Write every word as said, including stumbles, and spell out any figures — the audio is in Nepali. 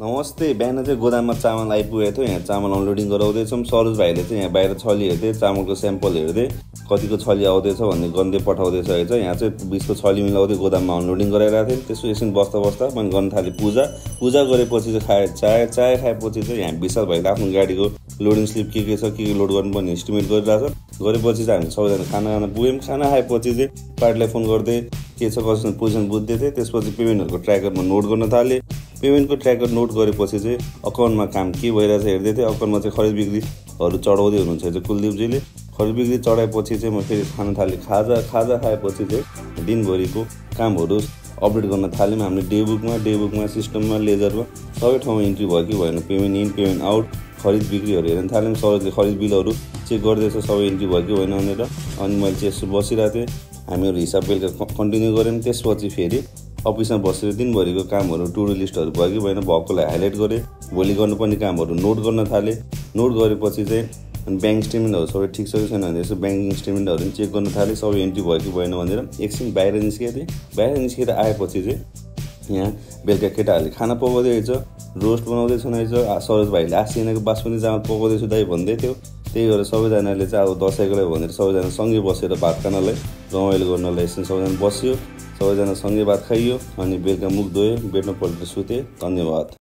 नमस्ते। बिहान चाहिँ गोदाममा चामल आइपुगेको थियो। यहाँ चामल अनलोडिङ गराउँदैछौँ। सरोज भाइले चाहिँ यहाँ बाहिर छली हेर्दै चामलको स्याम्पल हेर्दै कतिको छली आउँदैछ भन्ने गन्दै पठाउँदैछ रहेछ। यहाँ चाहिँ बिसको छली मिलाउँदै गोदाममा अनलोडिङ गराइरहेको थिएँ। त्यसो एकछिन बस्दा बस्दा मैले गर्न थालेँ पूजा पूजा गरेपछि चाहिँ खाए चाय चाय खाएपछि चाहिँ यहाँ विशाल भाइले आफ्नो गाडीको लोडिङ स्लिप के के छ के के लोड गर्नुपर्ने इस्टिमेट गरिरहेको छ। गरेपछि चाहिँ हामी सबैजना खाना खाना पुग्यौँ। खाना खाएपछि चाहिँ पार्टीलाई फोन गर्दै के छ कसो पोजिसन बुझ्दै थिएँ। त्यसपछि पेमेन्टहरूको ट्र्याकरमा नोट गर्न थालेँ। पेमेन्टको ट्र्याकर नोट गरेपछि चाहिँ अकाउन्टमा काम के भइरहेछ हेर्दै थिएँ। अकाउन्टमा चाहिँ खरिद बिक्रीहरू चढाउँदै हुनुहुन्छ कुलदीपजीले। खरिद बिक्री चढाएपछि चाहिँ म फेरि खान थालेँ। खाजा खाजा खाएपछि चाहिँ दिनभरिको कामहरू अपडेट गर्न थाल्यौँ। हामीले डे बुकमा डे बुकमा सिस्टममा लेजरमा सबै ठाउँमा इन्ट्री भयो कि भएन, पेमेन्ट इन पेमेन्ट आउट खरिद बिक्रीहरू हेर्न थाल्यौँ। सरले खरिद बिलहरू चेक गर्दैछ सबै इन्ट्री भयो कि भएन भनेर। अनि मैले चाहिँ यसो बसिरहेको थिएँ। हामीहरू हिसाब बेलुका कन्टिन्यू गऱ्यौँ। त्यसपछि फेरि अफिसमा बसेर दिनभरिको कामहरू टु डु लिस्टहरू भयो कि भएन भएकोलाई हाइलाइट गरेँ। भोलि गर्नुपर्ने कामहरू नोट गर्न थालेँ। नोट गरेपछि चाहिँ अनि ब्याङ्क स्टेटमेन्टहरू सबै ठिक छ कि छैन भनेर यसो ब्याङ्किङ स्टेटमेन्टहरू पनि चेक गर्न थालेँ। सबै इन्ट्री भयो कि भएन भनेर एकछिन बाहिर निस्केको थिएँ। बाहिर निस्केर आएपछि चाहिँ यहाँ बेलुका केटाहरूले खाना पकाउँदै रहेछ, रोस्ट बनाउँदैछ रहेछ। सरोज भाइले आसिनाको बासमती चामल पकाउँदैछु दाइ भन्दै थियो। त्यही भएर सबैजनाले चाहिँ अब दसैँको लागि भनेर सबैजना सँगै बसेर भात खानलाई रमाइलो गर्नलाई एकछिन सबैजना बस्यो। सबैजना सँगै भात खाइयो। अनि बेलुका मुख धोयो, बेडमा पल्टेर सुतेँ। धन्यवाद।